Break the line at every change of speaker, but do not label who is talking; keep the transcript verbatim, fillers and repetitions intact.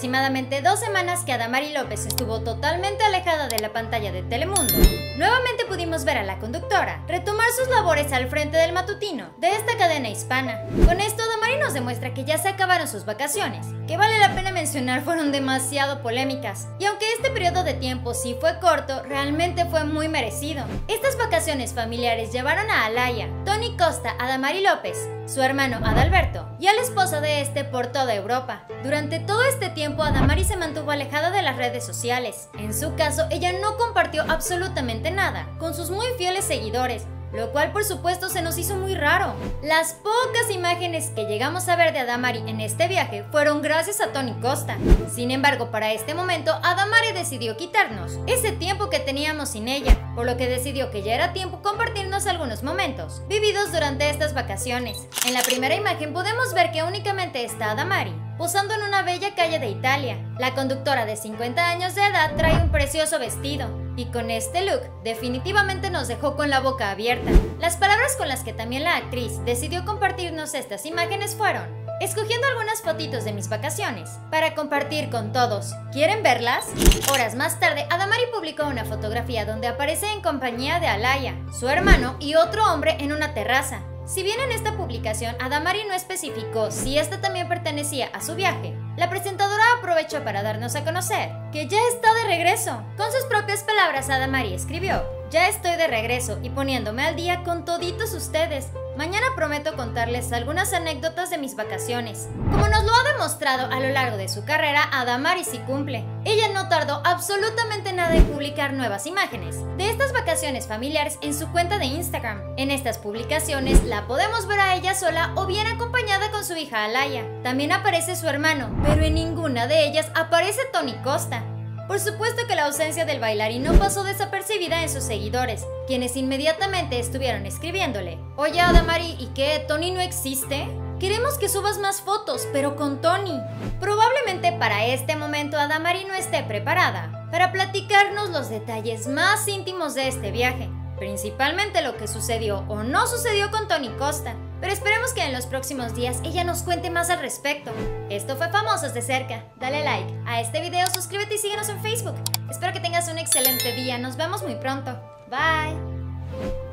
aproximadamente dos semanas que Adamari López estuvo totalmente alejada de la pantalla de Telemundo, nuevamente pudimos ver a la conductora retomar sus labores al frente del matutino de esta cadena hispana. Con esto, Adamari nos demuestra que ya se acabaron sus vacaciones, que vale la pena mencionar fueron demasiado polémicas, y aunque este periodo de tiempo sí fue corto, realmente fue muy merecido. Estas vacaciones familiares llevaron a Alaya, Tony Costa, Adamari López, su hermano Adalberto y a la esposa de este por toda Europa. Durante todo este tiempo, Adamari se mantuvo alejada de las redes sociales. En su caso, ella no compartió absolutamente nada con sus muy fieles seguidores, lo cual por supuesto se nos hizo muy raro. Las pocas imágenes que llegamos a ver de Adamari en este viaje fueron gracias a Tony Costa. Sin embargo, para este momento, Adamari decidió quitarnos ese tiempo que teníamos sin ella, por lo que decidió que ya era tiempo compartirnos algunos momentos vividos durante estas vacaciones. En la primera imagen podemos ver que únicamente está Adamari posando en una bella calle de Italia. La conductora de cincuenta años de edad trae un precioso vestido, y con este look definitivamente nos dejó con la boca abierta. Las palabras con las que también la actriz decidió compartirnos estas imágenes fueron: escogiendo algunas fotitos de mis vacaciones para compartir con todos. ¿Quieren verlas? Horas más tarde, Adamari publicó una fotografía donde aparece en compañía de Alaya, su hermano y otro hombre en una terraza. Si bien en esta publicación Adamari no especificó si esta también pertenecía a su viaje, la presentadora aprovechó para darnos a conocer que ya está de regreso. Con sus propias palabras, Adamari escribió: ya estoy de regreso y poniéndome al día con toditos ustedes. Mañana prometo contarles algunas anécdotas de mis vacaciones. Como nos lo ha demostrado a lo largo de su carrera, Adamari sí cumple. Ella no tardó absolutamente nada en publicar nuevas imágenes de estas vacaciones familiares en su cuenta de Instagram. En estas publicaciones la podemos ver a ella sola o bien acompañada con su hija Alaya. También aparece su hermano, pero en ninguna de ellas aparece Tony Costa. Por supuesto que la ausencia del bailarín no pasó desapercibida en sus seguidores, quienes inmediatamente estuvieron escribiéndole: oye Adamari, ¿y qué? ¿Tony no existe? Queremos que subas más fotos, pero con Tony. Probablemente para este momento Adamari no esté preparada para platicarnos los detalles más íntimos de este viaje, principalmente lo que sucedió o no sucedió con Tony Costa. Pero esperemos que en los próximos días ella nos cuente más al respecto. Esto fue Famosos de Cerca. Dale like a este video, suscríbete y síguenos en Facebook. Espero que tengas un excelente día. Nos vemos muy pronto. Bye.